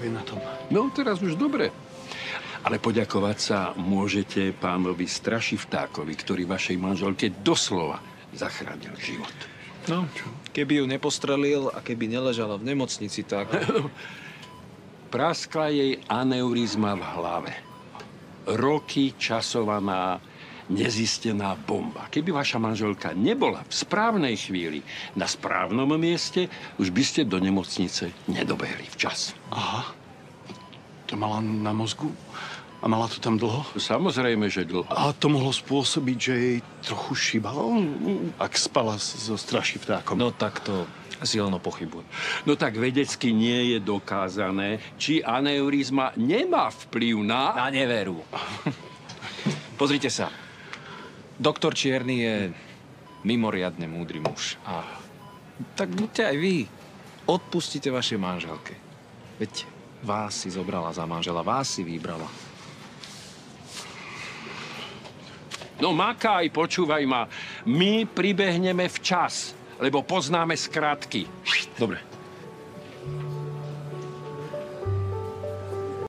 je na tom? No, teraz už dobre. Ale poďakovať sa môžete pánovi Strašivtákovi, ktorý vašej manželke doslova zachránil život. No, keby ju nepostrelil a keby neležala v nemocnici, tak... Praskla jej aneurizma v hlave. Roky časovaná, nezistená bomba. Keby vaša manželka nebola v správnej chvíli na správnom mieste, už by ste do nemocnice nedobehli včas. Aha. To mala na mozgu? A mala to tam dlho? Samozrejme, že dlho. A to mohlo spôsobiť, že jej trochu šíbalo, ak spala so Strašivtákom. No tak to silno pochybujem. No tak vedecky nie je dokázané, či aneurizma nemá vplyv na... Na neveru. Pozrite sa. Doktor Čierny je mimoriadne múdry muž. A tak buďte aj vy. Odpustite vašej manželke. Veď vás si zobrala za manžela, vás si vybrala. No makaj, počúvaj ma. My pribehneme včas, lebo poznáme skratky. Dobre.